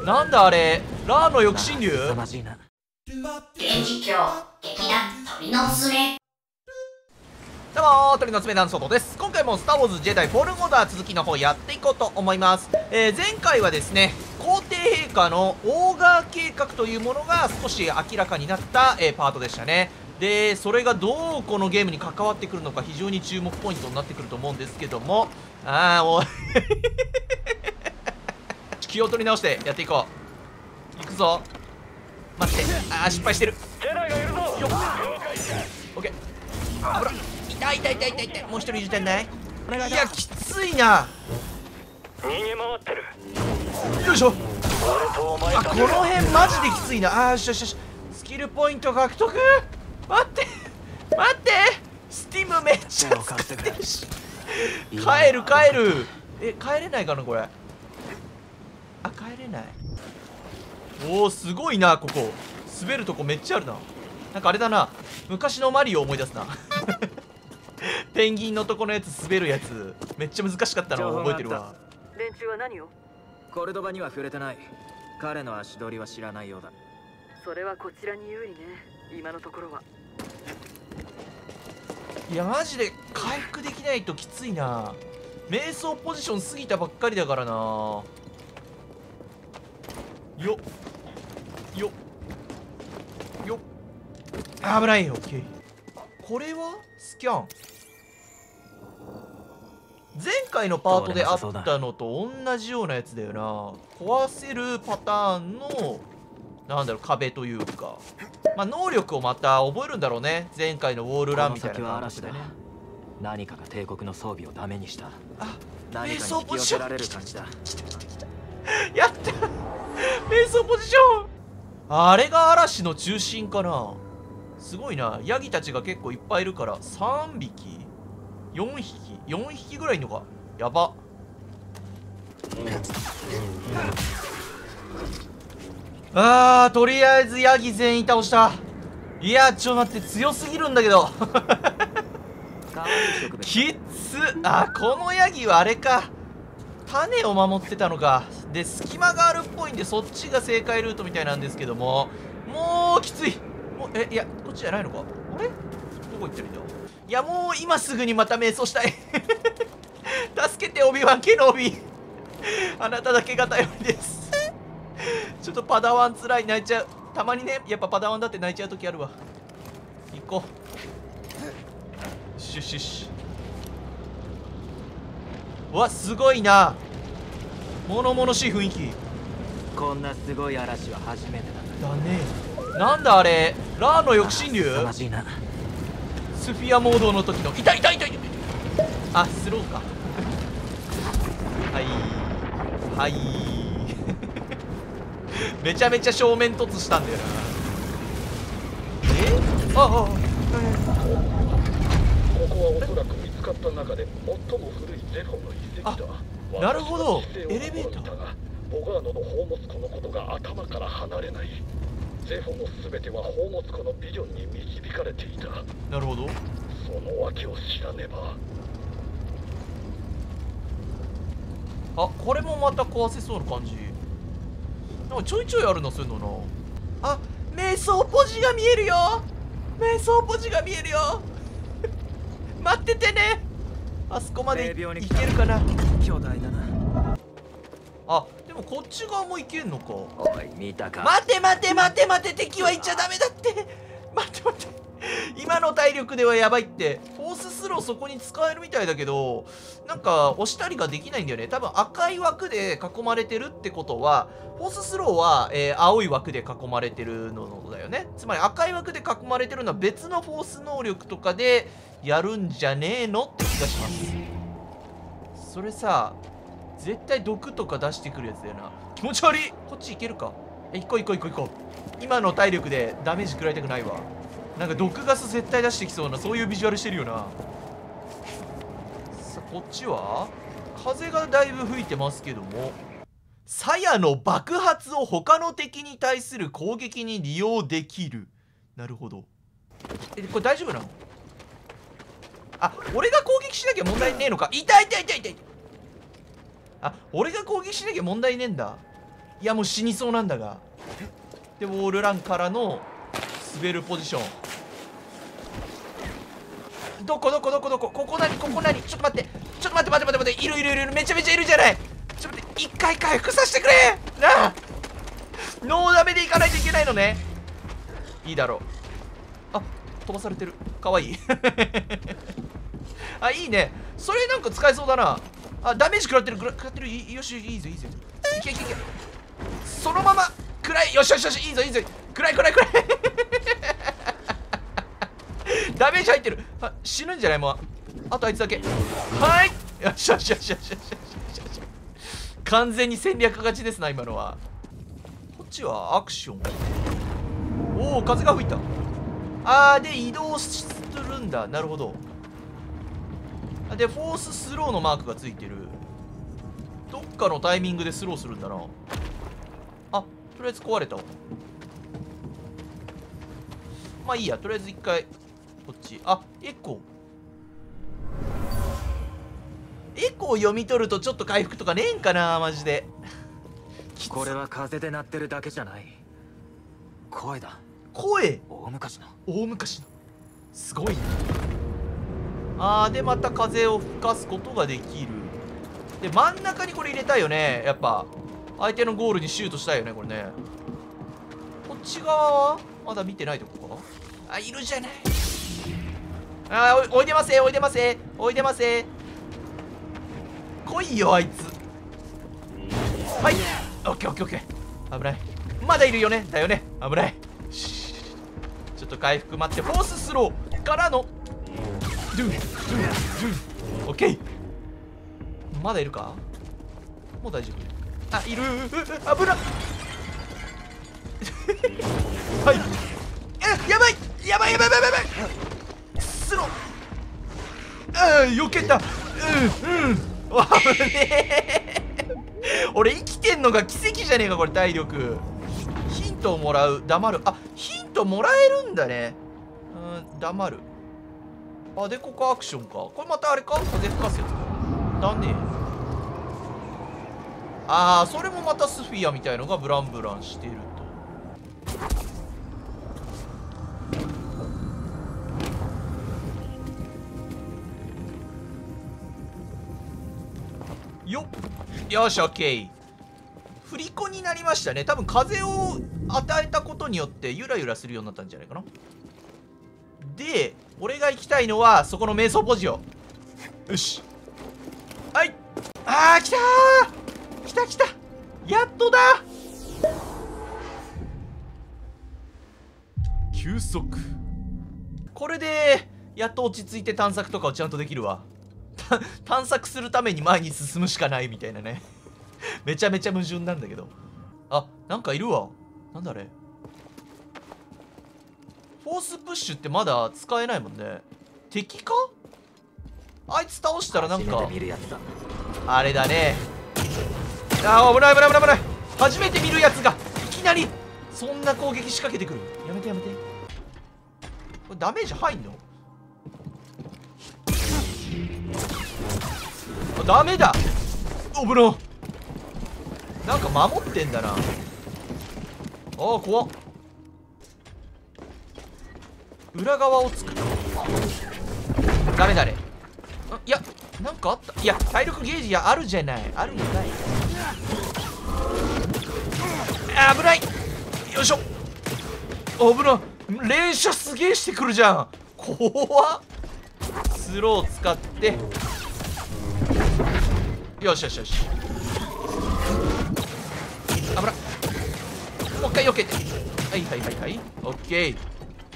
なんだあれ、ラーの抑止流。 凄まじいな。 現実況劇団鳥の爪。 どうも鳥の爪団外です。今回もスター・ウォーズ・ジェダイ・フォールン・オーダー続きの方やっていこうと思います。前回はですね、皇帝陛下のオーガー計画というものが少し明らかになった、パートでしたね。でそれがどうこのゲームに関わってくるのか非常に注目ポイントになってくると思うんですけども、もう気を取り直してやっていこう。いくぞ。待って、失敗してる。よっ、オッケー。危ない。痛い。もう一人いるじゃない。いやきついな。 逃げ回ってる。 よいしょ。 俺とお前この辺マジできついな。よし。スキルポイント獲得。待ってスティムめっちゃ使ってるし。帰る。帰れないかなこれ。帰れない。おおすごいな。ここ滑るとこめっちゃあるな。なんかあれだな、昔のマリオを思い出すなペンギンのとこのやつ滑るやつめっちゃ難しかったのを覚えてるわ。 連中は何を？コルドバには触れてない。彼の足取りは知らないようだ。 それはこちらに有利ね、今のところは。 いやマジで回復できないときついな。瞑想ポジション過ぎたばっかりだからな。よっ危ないよ。オッケー。これはスキャン。前回のパートであったのと同じようなやつだよな。壊せるパターンのなんだろう壁というか、能力をまた覚えるんだろうね。前回のウォールランみたいな感じでね。 何かが帝国の装備をダメにした。 瞑想ポジションられる感じだ。 やった瞑想ポジション。あれが嵐の中心かな。すごいな。ヤギたちが結構いっぱいいるから3匹4匹ぐらいいるのか。やば。とりあえずヤギ全員倒した。いやちょっと待って、強すぎるんだけどきっつ。このヤギはあれか、種を守ってたのか。で隙間があるっぽいんでそっちが正解ルートみたいなんですけども、もうきつい。いやこっちじゃないのか。あれどこ行ったらいいんだ。いやもう今すぐにまた瞑想したい助けてオビワン・ケノビあなただけが頼りですちょっとパダワンつらい。泣いちゃう。たまにねやっぱパダワンだって泣いちゃう時あるわ。行こう。シュッシュッシュ。うわすごいな。物々しい雰囲気こんなすごい嵐は初めてだ。 だね。なんだあれ、ラーの抑止流。 凄まじいな。 スフィアモードの時の痛いスローかはいめちゃめちゃ正面突したんだよな。 ここはおそらく見つかった中で最も古いゼフォの遺跡だ。 なるほど。エレベーター。 ボガーノの宝物庫のことが頭から離れない。ゼフォの全ては宝物庫のビジョンに導かれていた。 なるほど。 その訳を知らねば。 これもまた壊せそうな感じ。なんかちょいちょいあるなそういうのな。瞑想ポジが見えるよ。瞑想ポジが見えるよ待っててね。あそこまで行けるかな。 巨大だな。 でもこっち側も行けんのか。 おい見たか。 待て敵は行っちゃダメだって。待って今の体力ではやばいって。フォーススローそこに使えるみたいだけど、なんか押したりができないんだよね。多分赤い枠で囲まれてるってことは、フォーススローは、青い枠で囲まれてるのだよね。つまり赤い枠で囲まれてるのは別のフォース能力とかでやるんじゃねえのって気がします。それさ絶対毒とか出してくるやつだよな。気持ち悪い。こっち行けるか。行こう。今の体力でダメージ食らいたくないわ。なんか毒ガス絶対出してきそうな、そういうビジュアルしてるよな。さあこっちは風がだいぶ吹いてますけども、鞘の爆発を他の敵に対する攻撃に利用できる。なるほど。これ大丈夫なの。俺が攻撃しなきゃ問題ねえのか。痛い。俺が攻撃しなきゃ問題ねえんだ。 いやもう死にそうなんだが。でウォールランからの滑るポジション。どこここ何ちょっと待ってちょっと待っているめちゃめちゃいるじゃない。ちょっと待って一回回復させてくれなあ。ノーダメでいかないといけないのね。いいだろう。あ、飛ばされてる。かわいいあ、いいね。それなんか使えそうだな。あ、ダメージ食らってる。よし、いいぞいけそのまま食らい。よしいいぞ食らいダメージ入ってる。あ、死ぬんじゃない。もうあとあいつだけ。はい、よし完全に戦略勝ちですな今のは。こっちはアクション。おお、風が吹いた。で移動するんだ。なるほど。でフォーススローのマークがついてる。どっかのタイミングでスローするんだな。あ、とりあえず壊れたわ。まあいいや、とりあえず一回こっち。あ、エコー読み取るとちょっと回復とかねえんかなマジで。 これは風で鳴ってるだけじゃない。声だ。 声。 大昔のすごいね。でまた風を吹かすことができる。で真ん中にこれ入れたいよね。やっぱ相手のゴールにシュートしたいよねこれね。こっち側はまだ見てないとこか。あ、いるじゃない。おいでませ来いよあいつ。はい、オッケー。危ない。まだいるよね。危ない。ちょっと回復待って。フォーススローからのドゥオッケー。まだいるか。もう大丈夫。あ、いる。危なっはいやばいスロー。避けた。わ危ねえ俺生きてんのが奇跡じゃねえかこれ。体力ヒントをもらう。黙る。あ、ヒントもらえるんだね。黙る。でここアクションか。これまたあれか、風吹かすやつだね。それもまたスフィアみたいのがブランしてると。よし、オッケー。振り子になりましたね。多分風を与えたことによってゆらゆらするようになったんじゃないかな。で俺が行きたいのはそこの瞑想ポジよ。よし、はい。来たやっとだ。休息。これでやっと落ち着いて探索とかをちゃんとできるわ探索するために前に進むしかないみたいなねめちゃめちゃ矛盾なんだけど。なんかいるわ。なんだあれ。フォースプッシュってまだ使えないもんね。敵か。あいつ倒したらなんかあれだね。危ない。初めて見るやつがいきなりそんな攻撃仕掛けてくる。やめて。これダメージ入んの。ダメだ。危な。なんか守ってんだな。怖っ。裏側を作る。ダメだね。いやなんかあった。いや体力ゲージあるじゃない。あるんかい。危ない。よいしょ。危ない。連射すげえしてくるじゃん。怖っ。スロー使ってよし。危ない。もう一回避けて。はいオッケー。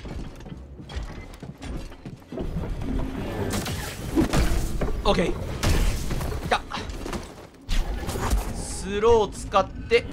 オッケー。きた。スロー使って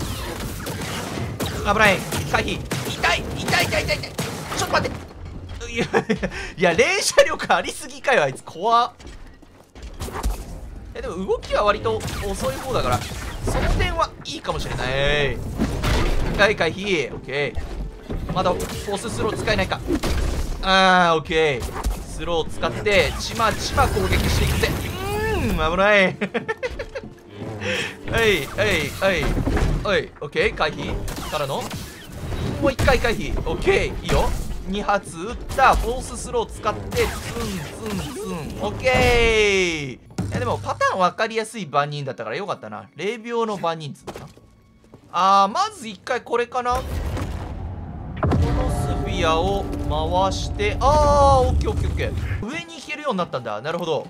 危ない。回避。痛い。ちょっと待って。いや連射力ありすぎかよあいつ。怖っ。でも動きは割と遅い方だからその点はいいかもしれない。はい、回避。オッケー。まだフォーススロー使えないか。オッケー。スロー使ってちまちま攻撃していくぜ。危ないはいおい、オッケー、回避からのもう一回回避。オッケー、いいよ。2発撃った。フォーススロー使ってツンツンツン。オッケー。いやでもパターン分かりやすい万人だったからよかったな。0秒の万人っつったな。まず一回これかな。このスフィアを回して、オッケーオッケーオッケー。上に行けるようになったんだ。なるほど。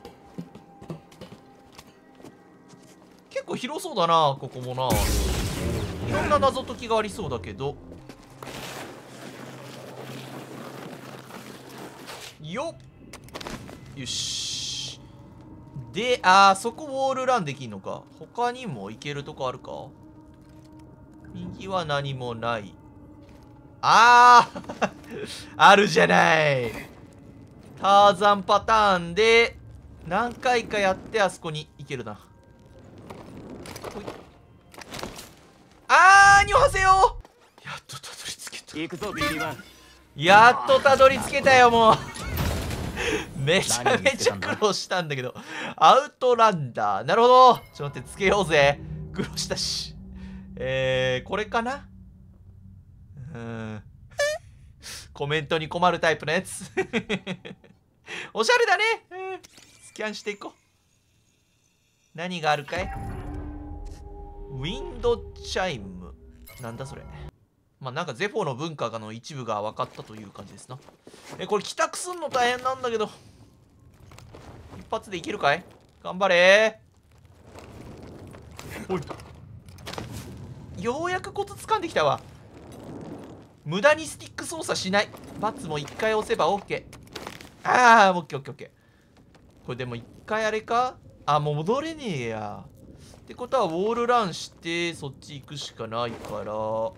結構広そうだな、ここもな。いろんな謎解きがありそうだけど。よっ、よし。で、そこウォールランできんのか。他にも行けるとこあるか。右は何もない。あるじゃない。ターザンパターンで何回かやってあそこに行けるな。にょはせよ。やっとたどり着けた。 行くぞビリーワン。 やっとたどり着けたよ。もうめちゃめちゃ苦労したんだけど。アウトランダー、なるほど。ちょっと待って、つけようぜ。苦労したし。これかな。コメントに困るタイプのやつおしゃれだね。スキャンしていこう。何があるかい。ウィンドチャイム、なんだそれ。まあなんかゼフォの文化の一部が分かったという感じですな。これ帰宅すんの大変なんだけど、一発でいけるかい。頑張れー。おい、ようやくコツ掴んできたわ。無駄にスティック操作しない。バツも1回押せば OK。オッケーオッケーオッケー。これでも1回あれか。もう戻れねえや。ってことはウォールランしてそっち行くしかないから、も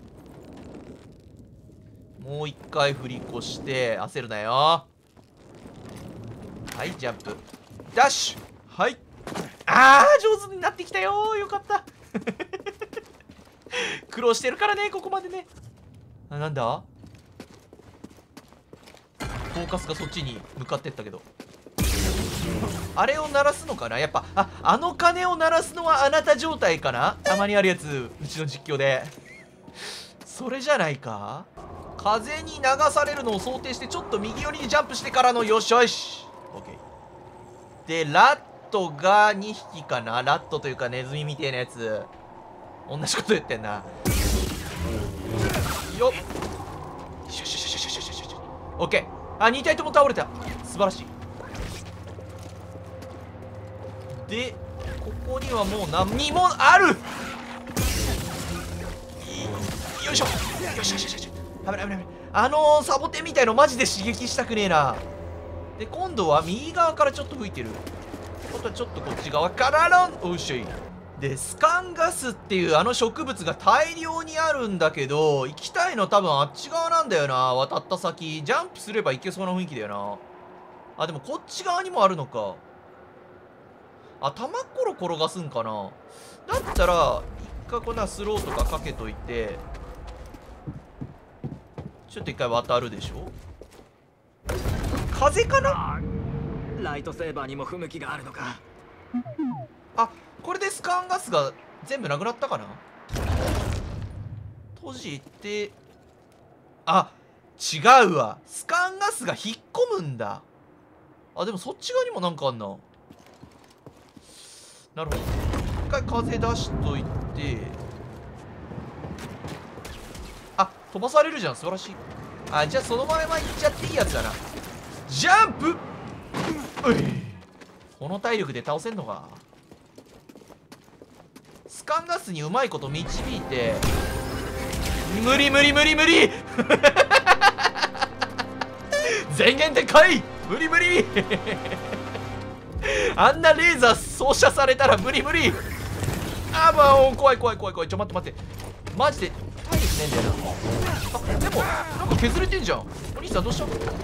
う一回振り越して焦るなよ。はい、ジャンプダッシュ。はい、上手になってきたよ。よかった苦労してるからね、ここまでね。なんだ、フォーカスがそっちに向かってったけど、あれを鳴らすのかな。やっぱあの鐘を鳴らすのはあなた状態かな。たまにあるやつ、うちの実況でそれじゃないか。風に流されるのを想定してちょっと右寄りにジャンプしてからのよしよし OK で、ラットが2匹かな。ラットというかネズミみたいなやつ、同じこと言ってんな。よっ、よしよしよしよしよしよしよし OK。 2体とも倒れた。素晴らしい。で、ここにはもう何もある。よいしょよしよしよしよし。危ない危ない危ない。サボテンみたいのマジで刺激したくねえな。で、今度は右側からちょっと吹いてる。あとはちょっとこっち側からのおいしい。で、スカンガスっていう植物が大量にあるんだけど、行きたいの多分あっち側なんだよな。渡った先ジャンプすれば行けそうな雰囲気だよな。でもこっち側にもあるのか。玉コロ転がすんかな。だったら一回こんなスローとかかけといて、ちょっと一回渡るでしょ。風かな。 ライトセーバーにも不向きがあるのか。 これでスカンガスが全部なくなったかな。閉じて、違うわ。スカンガスが引っ込むんだ。でもそっち側にもなんかあんな。なるほど。一回風出しといて、飛ばされるじゃん。素晴らしい。じゃあそのまま行っちゃっていいやつだな。ジャンプ。この体力で倒せんのか。スカンガスにうまいこと導いて、無理無理無理無理前言でかい。無理無理あんなレーザー照射されたら無理無理。もう怖い怖い怖い怖い。待って待って、マジで体力ねえんだよな。でもなんか削れてんじゃん。お兄さんどうした。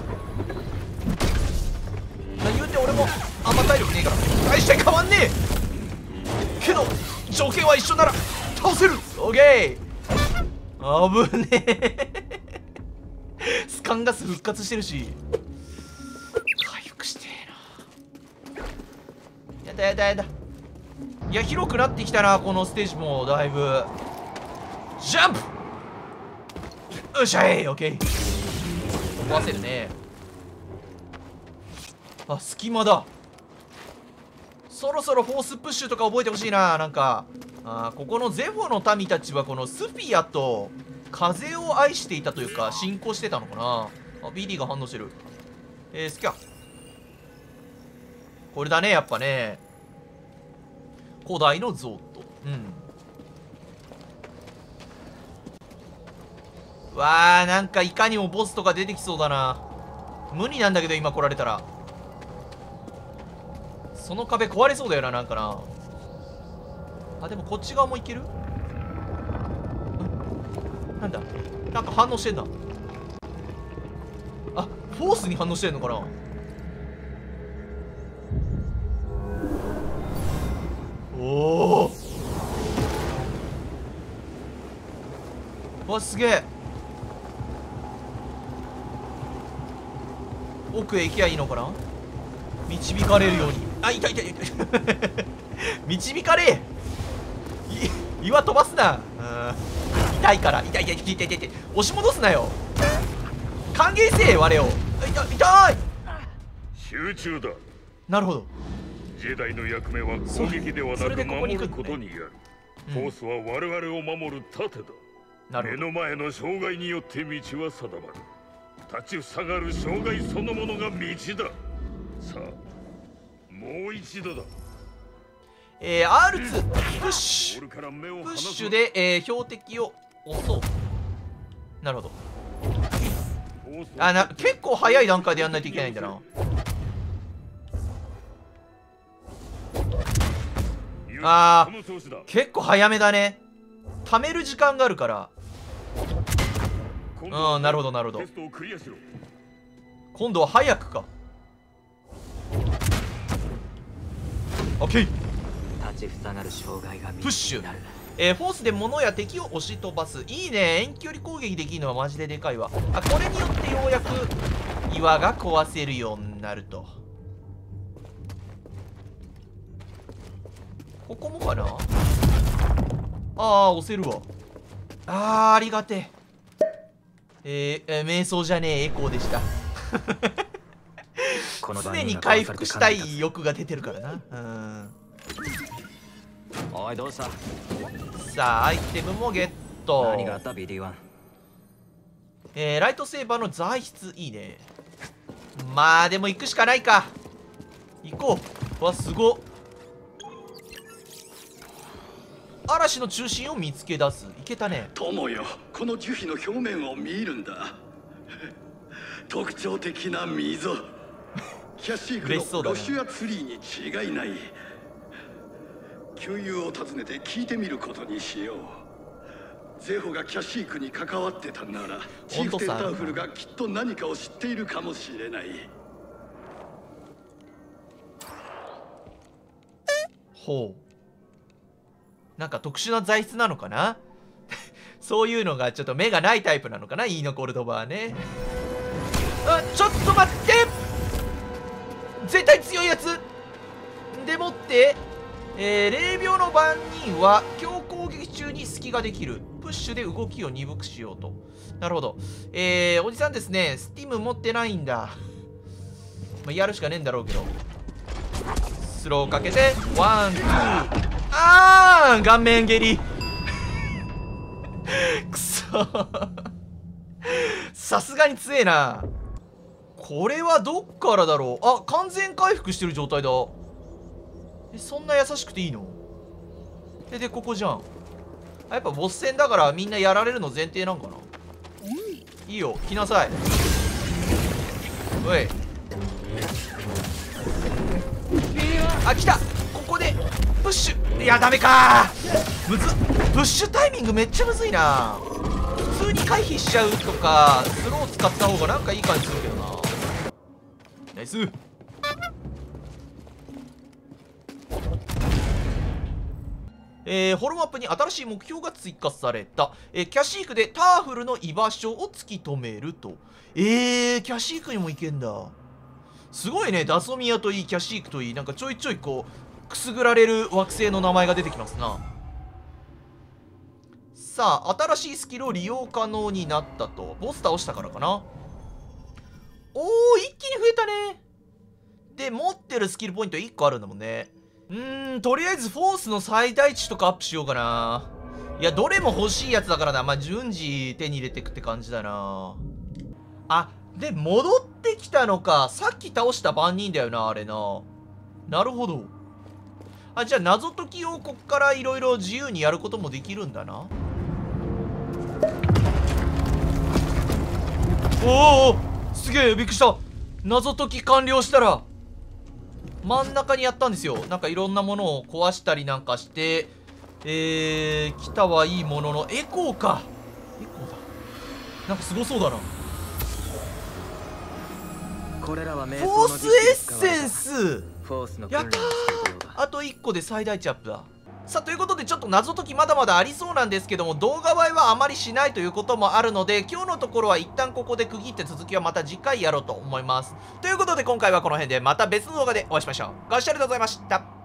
言うて俺もあんま体力ねえから大して変わんねえけど、条件は一緒なら倒せる。オッケー。危ねえスカンガス復活してるし、回復してえな。やだやだやだ。いや、広くなってきたなこのステージもだいぶ。 ジャンプ。よっしゃい。オッケー。思わせるね。あ、隙間だ。そろそろフォースプッシュとか覚えてほしいな。なんかここのゼフォの民たちはこのスフィアと風を愛していたというか信仰してたのかな。あ、BD が反応してる。スキャン。これだね、やっぱね。古代のゾート。わー、なんかいかにもボスとか出てきそうだな。無理なんだけど今来られたら。その壁壊れそうだよな、なんかな。あ、でもこっち側もいける？なんだ、なんか反応してんな。あ、フォースに反応してんのかな。おお、わ、すげえ。奥へ行きゃいいのかな。導かれるように。あ、痛い痛い痛い導かれ。岩飛ばすな。痛いから。痛い痛い痛い痛い痛い。押し戻すなよ。歓迎せえ我を。痛い。 集中だ。 なるほど。 ジェダイの役目は攻撃ではなく守ることにある。フォースは我々を守る盾だ。目の前の障害によって道は定まる。立ちふさがる障害そのものが道だ。さあ、もう一度だ。 R2 プッシュで、標的を押そう。なるほど。結構早い段階でやんないといけないんだな。結構早めだね。貯める時間があるから。なるほどなるほど。今度は早くか。オッケー。 立ちふさがる障害がプッシュ。フォースで物や敵を押し飛ばす。いいね。遠距離攻撃できるのはマジででかいわ。これによってようやく岩が壊せるようになると。ここもかな。押せるわ。ありがてえ。瞑想じゃねえ、エコーでした。常に回復したい欲が出てるからな。 おい、どうした。 さあ、アイテムもゲット。 何があった BD1。 ライトセーバーの材質いいね。まあでも行くしかないか。行こう。わ、すごっ。嵐の中心を見つけ出す。いけたね。 友よ、この樹皮の表面を見るんだ。特徴的な溝。キャシークのロシュアツリーに違いない。旧友を訪ねて聞いてみることにしよう。ゼホがキャシークに関わってたなら、チーフテンターフルがきっと何かを知っているかもしれない。 ほう。なんか特殊な材質なのかな。そういうのがちょっと目がないタイプなのかな、イーノ・コルドバはね。ちょっと待って、絶対強いやつでもって、霊廟の番人は強攻撃中に隙ができる。プッシュで動きを鈍くしようと。なるほど。おじさんですね、スティム持ってないんだ。まあ、やるしかねえんだろうけど。スローかけて、ワン、ツー。顔面蹴り。くそ。さすがに強えな。これはどっからだろう。完全回復してる状態だ。そんな優しくていいの？で、ここじゃん。やっぱボス戦だからみんなやられるの前提なんかな。いいよ、来なさい。おい。来た。ここでプッシュ。いや、ダメか。むずっ。プッシュタイミングめっちゃむずいな。普通に回避しちゃうとかスロー使った方がなんかいい感じするけどな。ナイス。ホロマップに新しい目標が追加された。キャシークでターフルの居場所を突き止めると。キャシークにも行けんだ。すごいね。ダソミアといい、キャシークといい、なんかちょいちょいこうくすぐられる惑星の名前が出てきますな。 さあ、新しいスキルを利用可能になったと。ボス倒したからかな。おー、一気に増えたね。で、持ってるスキルポイント1個あるんだもんね。とりあえずフォースの最大値とかアップしようかな。いや、どれも欲しいやつだからな。まあ、順次手に入れてくって感じだな。あ、で、戻ってきたのか。さっき倒した番人だよな、あれな。なるほど。あ、じゃあ謎解きをこっからいろいろ自由にやることもできるんだな。おお、すげえ、びっくりした。謎解き完了したら真ん中にやったんですよ。なんかいろんなものを壊したりなんかして来たはいいものの、エコーか。エコーだ。なんかすごそうだな。 これらはフォースエッセンスやったー。あと1個で最大値アップだ。さあ、ということでちょっと謎解きまだまだありそうなんですけども、動画映えはあまりしないということもあるので、今日のところは一旦ここで区切って続きはまた次回やろうと思います。ということで今回はこの辺で、また別の動画でお会いしましょう。ご視聴ありがとうございました。